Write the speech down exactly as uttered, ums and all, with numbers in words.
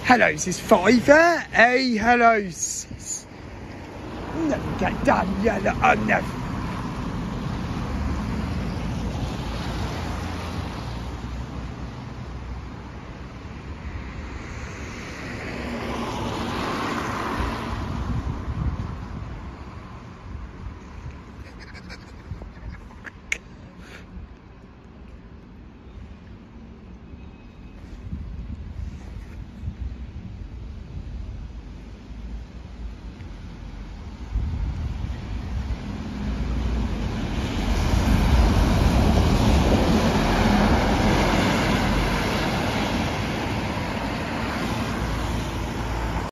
Hello, sis Fiver. Hey, hello, sis. Look at Daniela on the